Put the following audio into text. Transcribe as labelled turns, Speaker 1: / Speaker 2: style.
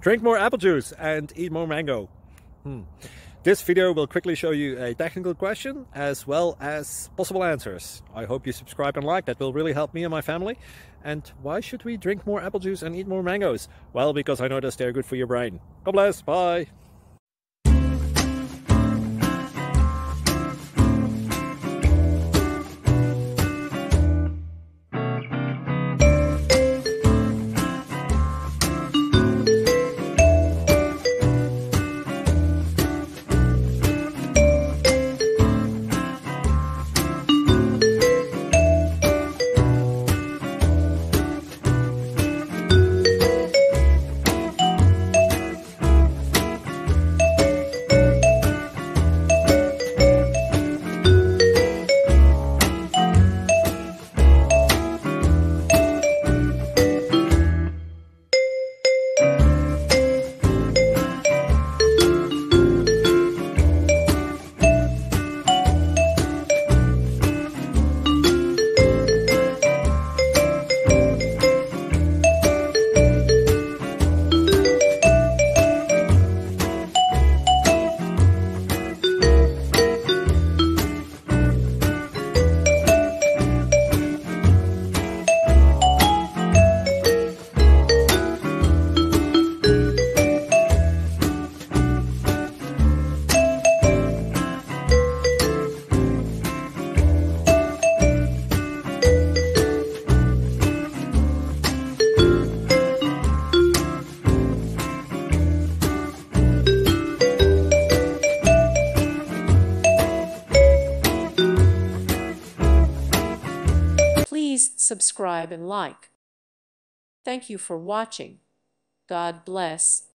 Speaker 1: Drink more apple juice and eat more mango. This video will quickly show you a technical question as well as possible answers. I hope you subscribe and like, that will really help me and my family. And why should we drink more apple juice and eat more mangoes? Well, because I noticed they're good for your brain. God bless, bye!
Speaker 2: Please subscribe and like. Thank you for watching. God bless.